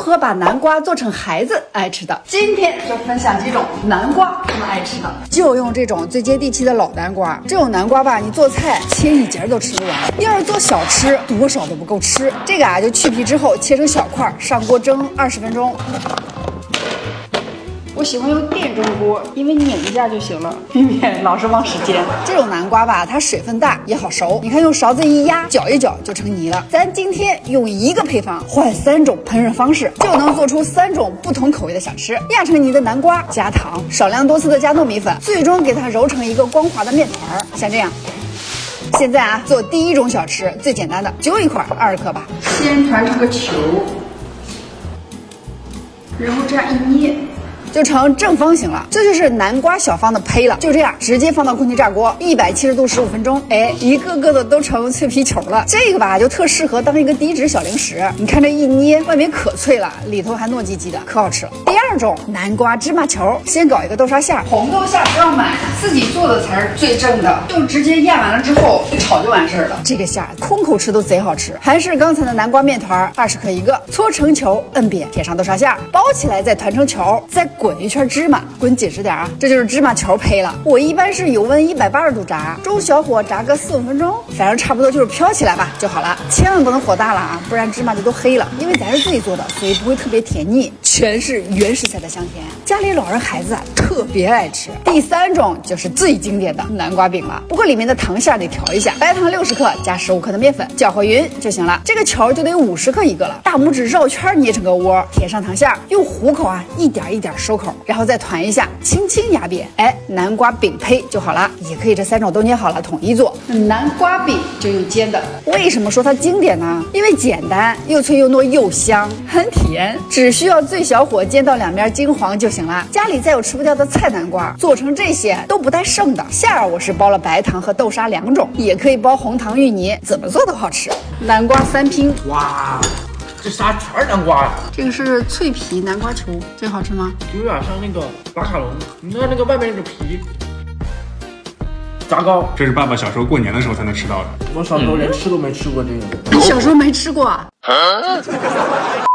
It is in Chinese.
何把南瓜做成孩子爱吃的。今天就分享几种南瓜他们爱吃的，就用这种最接地气的老南瓜。这种南瓜吧，你做菜切一截都吃得完，要是做小吃，多少都不够吃。这个啊，就去皮之后切成小块，上锅蒸20分钟。我喜欢用电蒸锅，因为拧一下就行了，避免老是忘时间。这种南瓜吧，它水分大也好熟，你看用勺子一压，搅一搅就成泥了。咱今天用一个配方换3种烹饪方式，就能做出3种不同口味的小吃。压成泥的南瓜加糖，少量多次的加糯米粉，最终给它揉成一个光滑的面团，像这样。现在啊，做第1种小吃，最简单的，揪一块20克吧，先团成个球，然后这样一捏。就成正方形了，这就是南瓜小方的胚了。就这样，直接放到空气炸锅，170度15分钟。哎，一个个的都成脆皮球了。这个吧，就特适合当一个低脂小零食。你看这一捏，外面可脆了，里头还糯叽叽的，可好吃了。第2种南瓜芝麻球，先搞一个豆沙馅，红豆馅不要买，自己做的才是最正的，就直接压完了之后一炒就完事儿了。这个馅空口吃都贼好吃，还是刚才的南瓜面团，20克一个，搓成球，摁扁，贴上豆沙馅，包起来再团成球，再滚一圈芝麻，滚紧实点啊！这就是芝麻球胚了。我一般是油温180度炸，中小火炸个4、5分钟，反正差不多就是飘起来吧就好了。千万不能火大了啊，不然芝麻就都黑了。因为咱是自己做的，所以不会特别甜腻，全是原食材的香甜。家里老人孩子啊特别爱吃。第3种就是最经典的南瓜饼了，不过里面的糖馅得调一下，白糖60克加15克的面粉，搅和匀就行了。这个球就得50克一个了，大拇指绕圈捏成个窝，贴上糖馅，用虎口啊一点一点收口，然后再团一下，轻轻压扁，哎，南瓜饼胚就好了。也可以这3种都捏好了统一做。南瓜饼就用煎的，为什么说它经典呢？因为简单，又脆又糯又香，很甜，只需要最小火煎到2面金黄就行了。家里再有吃不掉的菜南瓜，做成这些都不带剩的。馅儿我是包了白糖和豆沙2种，也可以包红糖芋泥，怎么做都好吃。南瓜3拼， 哇！这啥全是南瓜呀？ 这个是脆皮南瓜球，这好吃吗？ 有点像那个马卡龙，你看那个外面那个皮，炸糕。 这是爸爸小时候过年的时候才能吃到的。 我小时候连吃都没吃过这个。 你小时候没吃过啊？